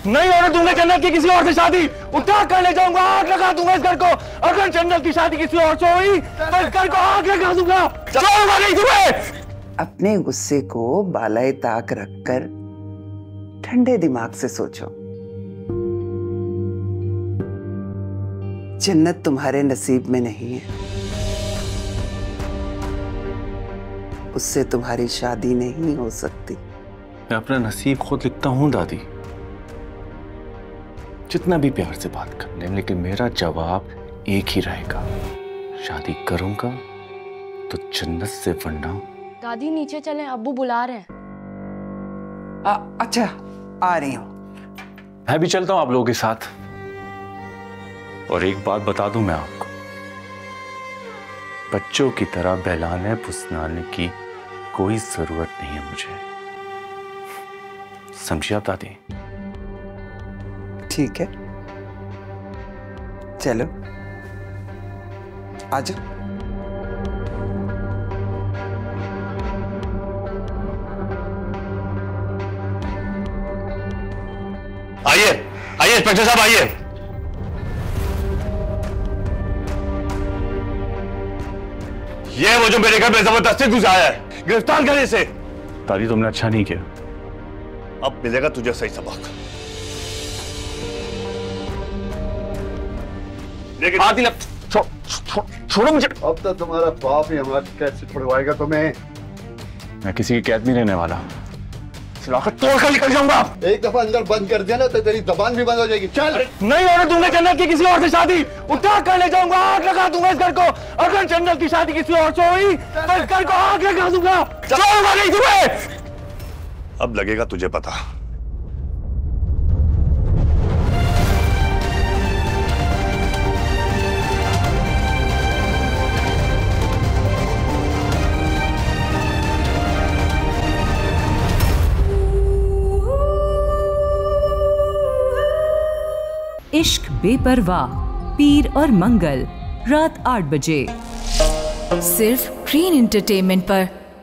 नहीं होने दूंगा जन्नत की किसी और से शादी। उठा कर ले जाऊंगा, आग लगा दूंगा इस घर को। अगर जन्नत की शादी किसी और से हुई तो इस घर को आग लगा दूंगा। छोड़ूंगा नहीं तुम्हें। अपने गुस्से को बालाए ताक रखकर ठंडे दिमाग से सोचो। जन्नत तुम्हारे नसीब में नहीं है, उससे तुम्हारी शादी नहीं हो सकती। मैं अपना नसीब खुद लिखता हूं दादी, जितना भी प्यार से बात कर ले, लेकिन मेरा जवाब एक ही रहेगा। शादी करूंगा तो जन्नत से, वरना। दादी नीचे चलें, अब्बू बुला रहे हैं। अच्छा, आ रही हूं। मैं भी चलता हूं आप लोगों के साथ। और एक बात बता दूं मैं आपको, बच्चों की तरह बहलाने फुसलाने की कोई जरूरत नहीं है मुझे, समझिए आप दादी? ठीक है, चलो आजा। आइए आइए इंस्पेक्टर साहब, आइए। ये वो जो मेरे घर में जबरदस्ती घुस आया है, गिरफ्तार करें इसे। दादी तुमने अच्छा नहीं किया, अब मिलेगा तुझे सही सबक। लेकिन आदिल, छोड़ो मुझे। अब तो तुम्हारा बाप ही हमारी कैद से छुड़वाएगा तुम्हें। मैं किसी की कैद नहीं रहने वाला, तोड़ कर निकल जाऊंगा। एक दफा अंदर बंद कर दिया ना तो तेरी जबान भी बंद हो जाएगी। चल। नहीं होने दूंगा जन्नत की किसी और से शादी। उठा कर ले जाऊंगा, आग लगा दूंगा इस घर को। अगर जन्नत की शादी किसी और से हुई तो इस घर को आग लगा दूंगा। छोड़ूंगा नहीं तुम्हें। अब लगेगा तुझे पता। इश्क बेपरवाह, पीर और मंगल, रात 8 बजे, सिर्फ ग्रीन एंटरटेनमेंट पर।